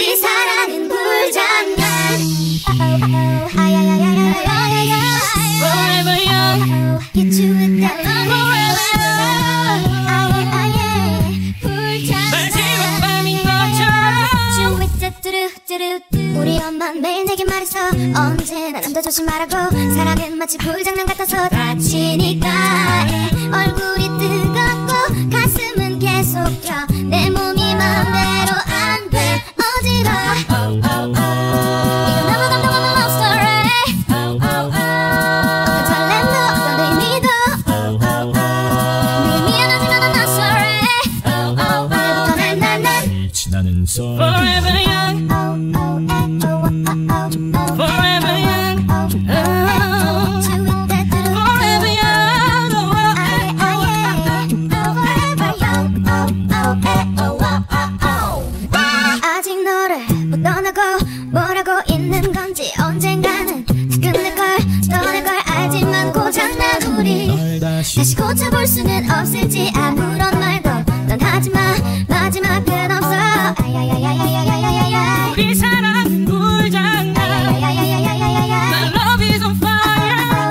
우리 사랑은 불장난. Forever young, get you with that forever. 마지막 밤인 것처럼 우리 엄마는 매일 내게 말했어. 언제나 남자 조심하라고. 사랑은 마치 불장난 같아서 다치니까. 얼굴이 뜨겁고 가슴은 계속 켜. 내 몸이 마음대로 안 돼. 어지러워. 이건 너무 감동 없는 love story. 어떤 설렘도 어떤 의미도 늘 미안하지만 I'm not sorry. 오늘부터 난 지나는 썰 Forever young, forever young, forever young. 아직 너를 못 떠나고 뭐라고 있는 건지 언젠가는 끝낼걸 떠날걸 알지만 고장난 우리 다시 고쳐볼 수는 없을지 아무런 말도 넌 하지마 마지막은 없어. 우리 사랑은 불장난. My love is on fire.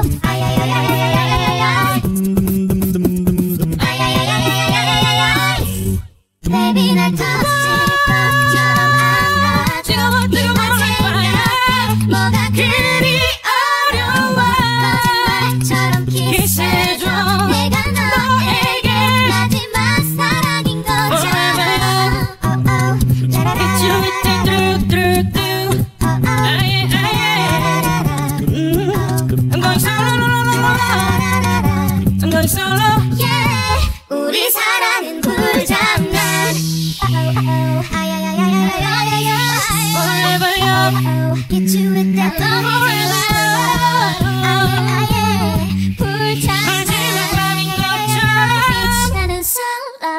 Baby 날 터질 것처럼 안아줘. 뜨거워 뭐가 그리 어려워. 거짓말처럼 키스해줘. 내가 너에게 마지막 사랑인 거잖아. Get you with that through. I'm going solo. I'm going solo. Yeah, 우리 사랑은 불장난. Forever young, Get you with that forever. 불장난. 마지막 밤인 것처럼. 나는 solo.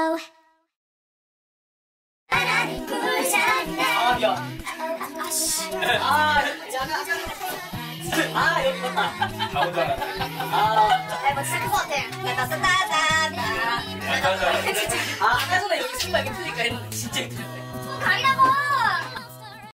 사랑은 불장난. 여기 맞다. 뭐 진짜 그거 같아. 아까 전에 여기 순간 이렇게 틀릴까 했는데 진짜 이렇게 틀렸네. 가리라고.